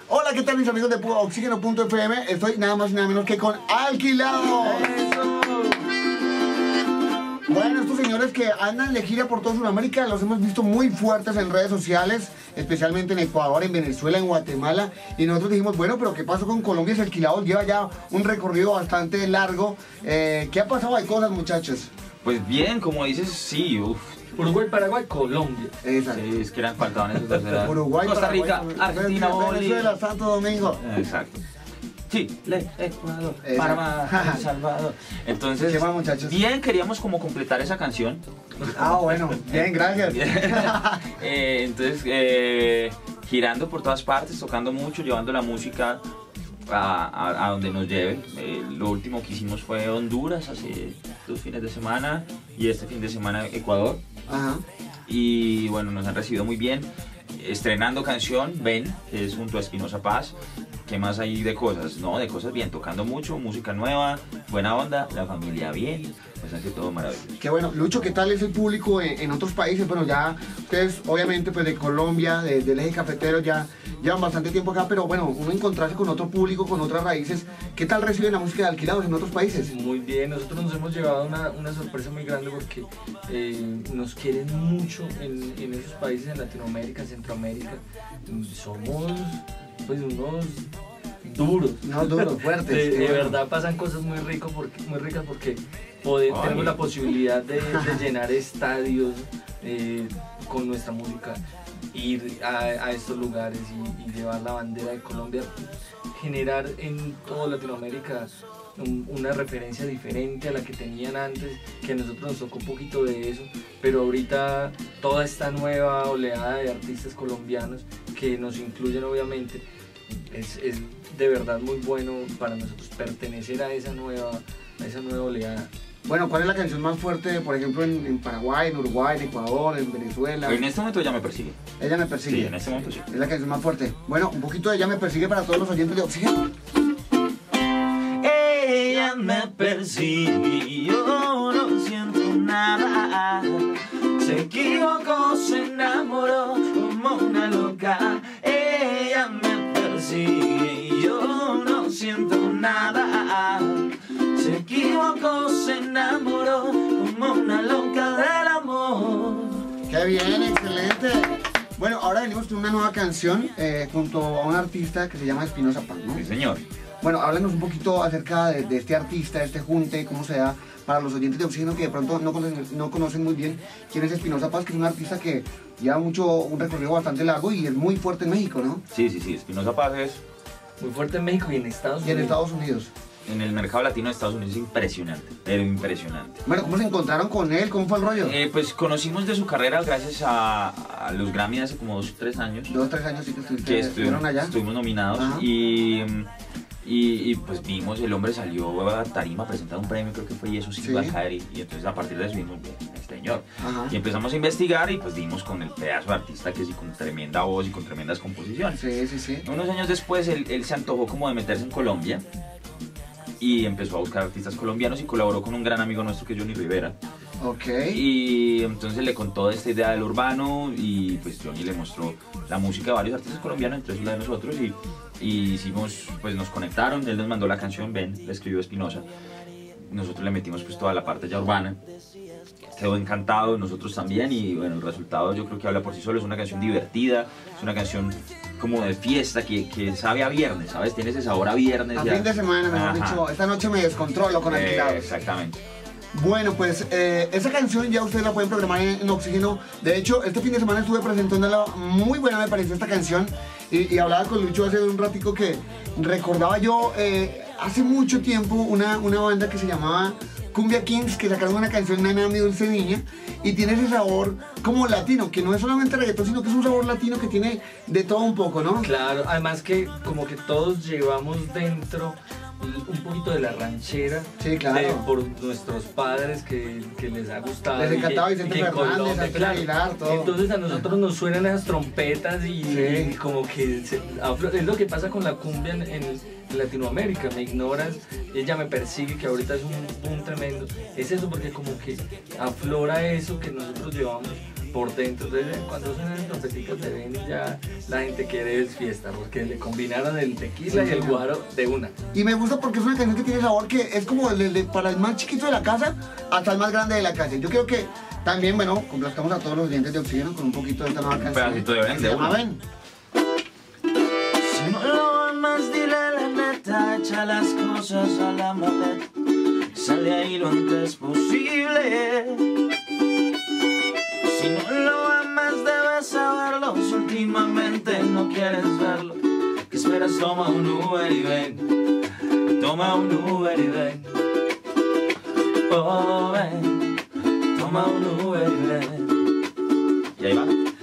Hola, ¿qué tal mis amigos de Oxígeno.fm? Estoy nada más y nada menos que con Alquilado. Bueno, estos señores que andan de gira por toda Sudamérica los hemos visto muy fuertes en redes sociales, especialmente en Ecuador, en Venezuela, en Guatemala. Y nosotros dijimos, bueno, pero ¿qué pasó con Colombia? Si Alquilado lleva ya un recorrido bastante largo. ¿Qué ha pasado? Hay cosas, muchachos. Pues bien, como dices, sí, Uruguay, Paraguay, Colombia. Exacto. Sí, es que faltaban esos dos. Uruguay, Costa Rica, Paraguay, Argentina, Venezuela, Santo Domingo. Exacto. Chile, Ecuador, Exacto. Panamá, El Salvador. Entonces, ¿qué más, muchachos? bien, queríamos como completar esa canción. Ah, bueno, bien, gracias. Entonces, girando por todas partes, tocando mucho, llevando la música a donde nos lleve. Lo último que hicimos fue Honduras hace 2 fines de semana y este fin de semana Ecuador. Ajá. Y bueno, nos han recibido muy bien. Estrenando canción, Ven, que es junto a Espinosa Paz. ¿Qué más hay de cosas? No, de cosas bien, tocando mucho, música nueva, buena onda, la familia bien, pues ante todo maravilloso. Qué bueno. Lucho, ¿qué tal es el público en otros países? Bueno, ya ustedes obviamente pues de Colombia, del eje cafetero, ya llevan bastante tiempo acá, pero bueno, uno encontrarse con otro público, con otras raíces. ¿Qué tal reciben la música de Alquilados en otros países? Muy bien, nosotros nos hemos llevado una sorpresa muy grande porque nos quieren mucho en esos países, en Latinoamérica, en Centroamérica. Somos pues unos duros. No, duros, fuertes. De verdad pasan cosas muy ricas porque tenemos la posibilidad de llenar estadios con nuestra música, ir a estos lugares y llevar la bandera de Colombia, generar en toda Latinoamérica una referencia diferente a la que tenían antes, que a nosotros nos tocó un poquito de eso, pero ahorita toda esta nueva oleada de artistas colombianos que nos incluyen obviamente, es de verdad muy bueno para nosotros pertenecer a esa nueva oleada. Bueno, ¿cuál es la canción más fuerte, por ejemplo, en Paraguay, en Uruguay, en Ecuador, en Venezuela? En este momento Ella me persigue. Ella me persigue. Sí, en este momento sí. Es la canción más fuerte. Bueno, un poquito de Ella me persigue para todos los oyentes de Oxígeno. Ella me persigue y yo no siento nada. Se equivocó, se enamoró como una loca. Ella me persigue y yo no siento nada. Se equivocó, se enamoró como una loca del amor. ¡Qué bien, excelente! Bueno, ahora venimos con una nueva canción junto a un artista que se llama Espinosa Paz, ¿no? Sí, señor. Bueno, háblanos un poquito acerca de este artista, de este junte, cómo se da para los oyentes de Oxígeno que de pronto no conocen muy bien quién es Espinosa Paz, que es un artista que lleva un recorrido bastante largo y es muy fuerte en México, ¿no? Sí, Espinosa Paz es Muy fuerte en México y en Estados Unidos. Y en Estados Unidos. en el mercado latino de Estados Unidos es impresionante, pero impresionante. Bueno, ¿cómo se encontraron con él? ¿Cómo fue el rollo? Pues conocimos de su carrera gracias a los Grammy hace como 2 o 3 años. 2 o 3 años sí que estuvieron allá. Estuvimos nominados. Ajá. Y pues vimos, el hombre salió a tarima a presentar un premio, creo que fue, y eso sí iba a caer. Y entonces a partir de eso vimos, este señor. Ajá. Y empezamos a investigar y pues dimos con el pedazo de artista que sí, con tremenda voz y con tremendas composiciones. Sí. Unos años después él se antojó como de meterse en Colombia y empezó a buscar artistas colombianos y colaboró con un gran amigo nuestro que es Johnny Rivera. Ok. Y entonces le contó esta idea del urbano y pues Johnny le mostró la música de varios artistas colombianos, entre ellos la de nosotros, y hicimos, pues nos conectaron, él nos mandó la canción Ven, la escribió Espinosa, nosotros le metimos pues toda la parte ya urbana, quedó encantado, nosotros también, y bueno, el resultado yo creo que habla por sí solo. Es una canción divertida, es una canción como de fiesta que sabe a viernes, ¿sabes? Tiene ese sabor a viernes. A ya. fin de semana, mejor dicho, esta noche me descontrolo con Alquilados. Exactamente. Bueno, pues esa canción ya ustedes la pueden programar en Oxígeno. De hecho, este fin de semana estuve presentándola, muy buena me pareció esta canción. Y hablaba con Lucho hace un ratico que recordaba yo hace mucho tiempo una banda que se llamaba Cumbia Kings, que sacaron una canción, Nana mi dulce niña, y tiene ese sabor como latino, que no es solamente reggaetón, sino que es un sabor latino que tiene de todo un poco, ¿no? Claro, además que como que todos llevamos dentro un poquito de la ranchera, sí, claro, por nuestros padres que les ha gustado. Les encantaba Vicente Fernández, Ángel Aguilar, todo. Entonces a nosotros nos suenan esas trompetas y como que es lo que pasa con la cumbia en Latinoamérica. Me ignoras, ella me persigue, que ahorita es un boom tremendo. Es eso, porque como que aflora eso que nosotros llevamos por dentro. Entonces, cuando suenan las trompeticas de Benny, ya la gente quiere es fiesta, porque le combinaron el tequila y el guaro de una. Y me gusta porque es una canción que tiene sabor que es como para el más chiquito de la casa hasta el más grande de la calle. Yo creo que también, bueno, complazcamos a todos los oyentes de Oxígeno con un poquito de esta nueva canción. Un pedacito de Ven, de una. Ven. Si no lo amas, dile la neta, echa las cosas a la maleta, sale ahí lo antes posible. Si no lo amas, debes saberlo, si últimamente no quieres verlo, ¿qué esperas? Toma un Uber y ven, toma un Uber y ven, oh ven, toma un Uber y ven. Y ahí va.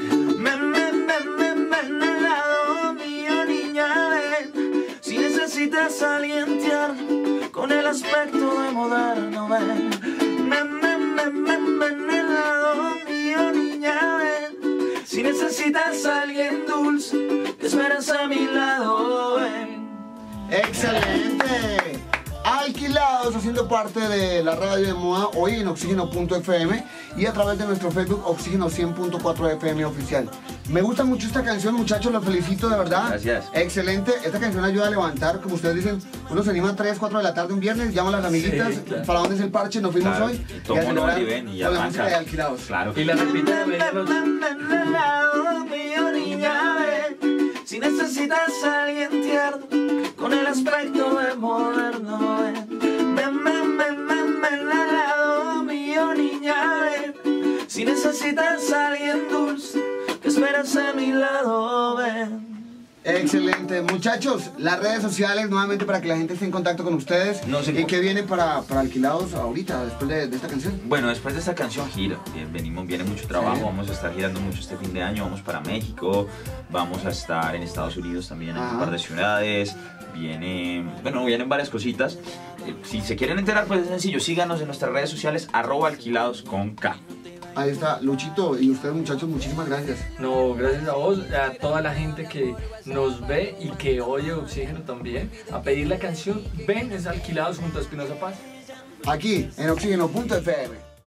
Necesitas a alguien tierno con el aspecto de moderno, ven. Ven el lado mío, niña, ven. Si necesitas a alguien dulce, que esperas a mi lado, ven. ¡Excelente! Alquilados, haciendo parte de la radio de moda, hoy en Oxígeno.fm y a través de nuestro Facebook Oxígeno 100.4 FM oficial. Me gusta mucho esta canción, muchachos, los felicito de verdad. Gracias. Excelente, esta canción ayuda a levantar, como ustedes dicen, uno se anima a 3, 4 de la tarde un viernes, llama a las amiguitas, Sí, claro. ¿Para dónde es el parche? Nos fuimos Claro, hoy. y toma un Uber y ven y con la arranca. música de Alquilados. Claro. Y la repite de Benny. El lado mío, niña, ven. Si necesitas a alguien tierno con el aspecto de moderno, ven. Ven al lado mío, niña, ven. Si necesitas a alguien dulce, que esperas a mi lado, ven. Excelente, muchachos, las redes sociales nuevamente para que la gente esté en contacto con ustedes. No sé ¿Y cómo- qué viene para Alquilados ahorita, después de esta canción? Bueno, después de esta canción gira, viene mucho trabajo, Sí. vamos a estar girando mucho este fin de año, vamos para México, vamos a estar en Estados Unidos también en un Ajá. par de ciudades, vienen varias cositas. Si se quieren enterar, pues es sencillo, síganos en nuestras redes sociales, @alquilados con K. Ahí está, Luchito, y ustedes muchachos, muchísimas gracias. No, gracias a vos, a toda la gente que nos ve y que oye Oxígeno también, a pedir la canción Ven es Alquilados junto a Espinosa Paz. Aquí, en Oxígeno.fm.